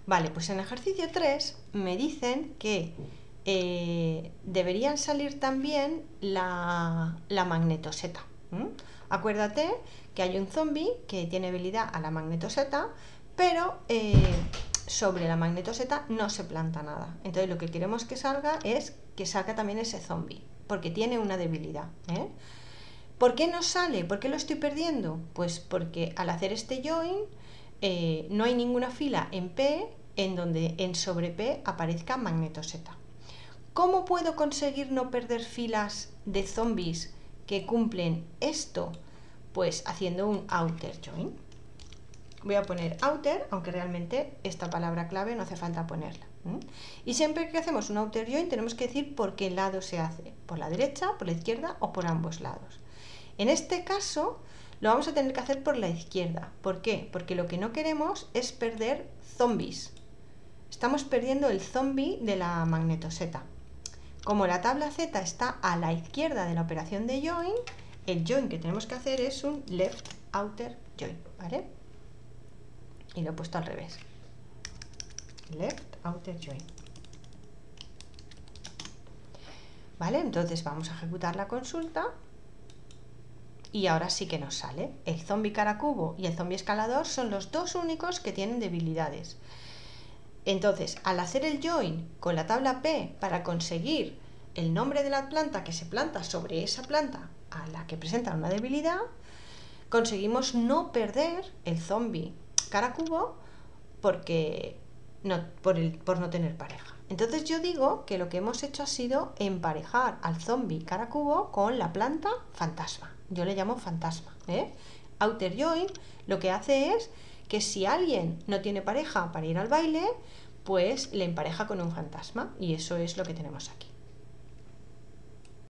Vale, pues en ejercicio 3 me dicen que deberían salir también la magnetoseta. Acuérdate que hay un zombie que tiene habilidad a la magnetoseta, pero sobre la magnetoseta no se planta nada. Entonces lo que queremos que salga es que salga también ese zombie, porque tiene una debilidad. ¿Por qué no sale? ¿Por qué lo estoy perdiendo? Pues porque al hacer este join no hay ninguna fila en P en donde en sobre P aparezca magnetoseta. ¿Cómo puedo conseguir no perder filas de zombies que cumplen esto? Pues haciendo un outer join. Voy a poner outer, aunque realmente esta palabra clave no hace falta ponerla. Y siempre que hacemos un outer join tenemos que decir por qué lado se hace, por la derecha, por la izquierda o por ambos lados. En este caso lo vamos a tener que hacer por la izquierda. ¿Por qué? Porque lo que no queremos es perder zombies. Estamos perdiendo el zombie de la magnetoseta. Como la tabla Z está a la izquierda de la operación de join, el join que tenemos que hacer es un left outer join, ¿vale? Y lo he puesto al revés. Left outer join. ¿Vale? Entonces vamos a ejecutar la consulta. Y ahora sí que nos sale. El zombie cara cubo y el zombie escalador son los dos únicos que tienen debilidades. Entonces, al hacer el join con la tabla P para conseguir el nombre de la planta que se planta sobre esa planta a la que presenta una debilidad, conseguimos no perder el zombie cara cubo porque por no tener pareja. Entonces yo digo que lo que hemos hecho ha sido emparejar al zombie cara cubo con la planta fantasma. Yo le llamo fantasma. Outer join lo que hace es que si alguien no tiene pareja para ir al baile, pues le empareja con un fantasma, y eso es lo que tenemos aquí.